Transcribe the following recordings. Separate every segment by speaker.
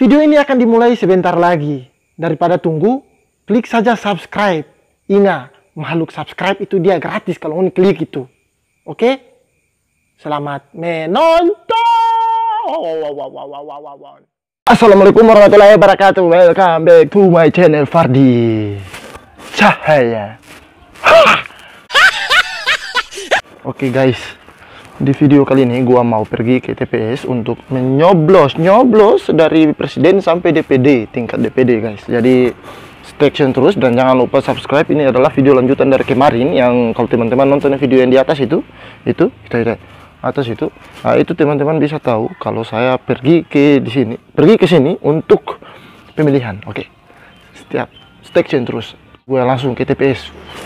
Speaker 1: Video ini akan dimulai sebentar lagi. Daripada tunggu, klik saja subscribe. Ingat, makhluk subscribe itu dia gratis kalau ini klik itu. Oke? Selamat menonton. Assalamualaikum warahmatullahi wabarakatuh. Welcome back to my channel Fardi Cahaya. Oke guys, di video kali ini gua mau pergi ke TPS untuk nyoblos dari presiden sampai DPD, tingkat DPD guys. Jadi stay tune terus dan jangan lupa subscribe. Ini adalah video lanjutan dari kemarin yang kalau teman-teman nonton video yang di atas itu atas itu. Nah, itu teman-teman bisa tahu kalau saya pergi ke sini untuk pemilihan. Oke. Setiap stay tune terus. Gue langsung ke TPS.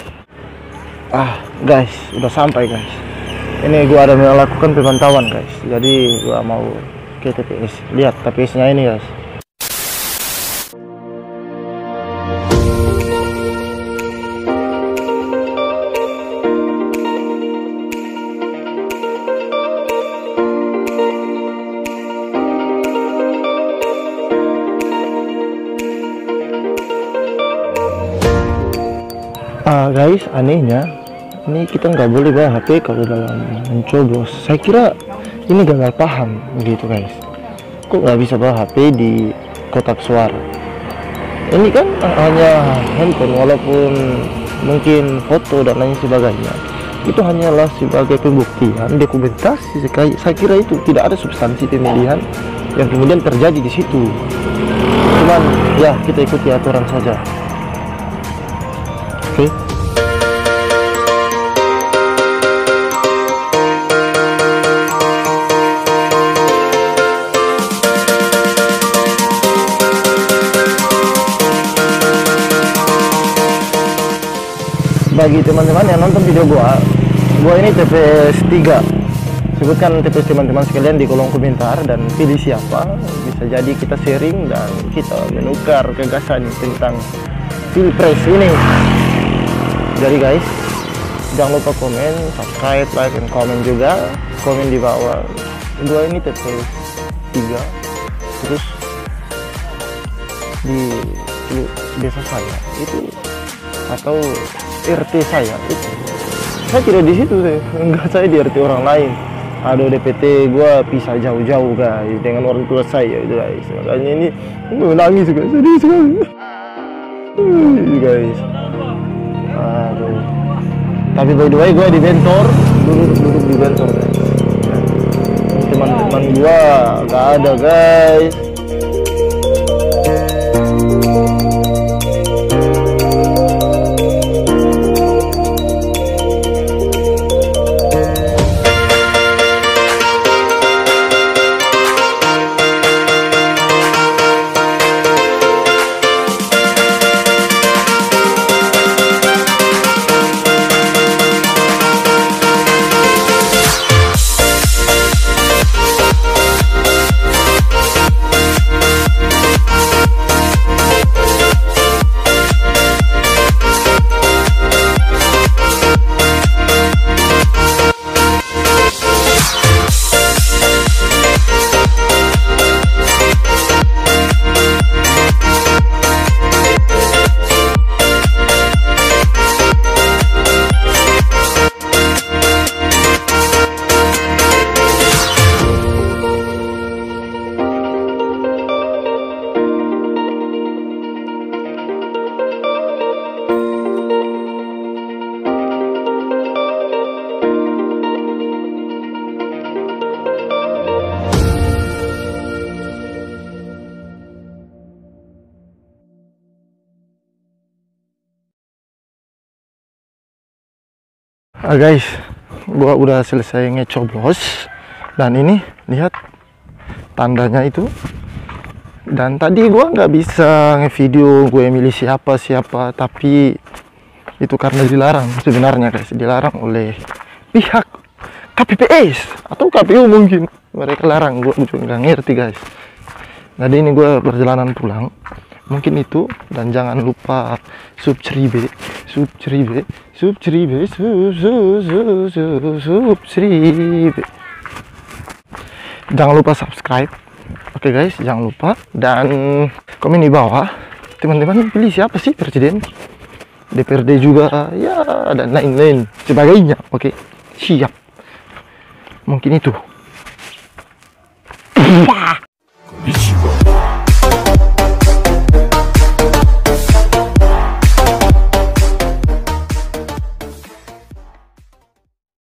Speaker 1: Guys, udah sampai guys. Ini gue ada melakukan pemantauan guys. Jadi gue mau ke TPS. Lihat TPS-nya ini guys. Guys, anehnya ini kita nggak boleh bawa HP kalau dalam mencoblos. Saya kira ini gagal paham begitu guys. Kok nggak bisa bawa HP di kotak suara? Ini kan hanya handphone, walaupun mungkin foto dan lain sebagainya, itu hanyalah sebagai pembuktian, dokumentasi. Saya kira itu tidak ada substansi pemilihan yang kemudian terjadi di situ. Cuman ya kita ikuti aturan saja. Oke. Bagi teman-teman yang nonton video gua ini TPS 3. Sebutkan TPS teman-teman sekalian di kolom komentar dan pilih siapa. Bisa jadi kita sharing dan kita menukar gagasan tentang Pilpres ini. Jadi guys, jangan lupa komen, subscribe, like, dan komen juga. Komen di bawah. Gua ini TPS 3. Terus di desa saya itu atau RT saya itu, saya tidak di situ sih, enggak, saya di RT orang lain. Aduh, DPT gua pisah jauh-jauh guys dengan orang tua saya itu guys. Makanya ini nangis guys, sedih sekali guys. Aduh. Tapi by the way gua di Bentor, duduk di Bentor guys. Teman-teman gua gak ada guys. Guys, gua udah selesai ngecoblos dan ini lihat tandanya itu. Dan tadi gua nggak bisa ngevideo gue milih siapa, tapi itu karena dilarang sebenarnya guys, dilarang oleh pihak KPPS atau KPU mungkin. Mereka larang, gua juga nggak ngerti guys. Jadi ini gua perjalanan pulang. Mungkin itu, dan jangan lupa subscribe. Jangan lupa subscribe, Oke guys, jangan lupa dan komen di bawah teman-teman pilih siapa sih presiden, DPRD juga ya, dan lain-lain sebagainya. Oke, siap. Mungkin itu.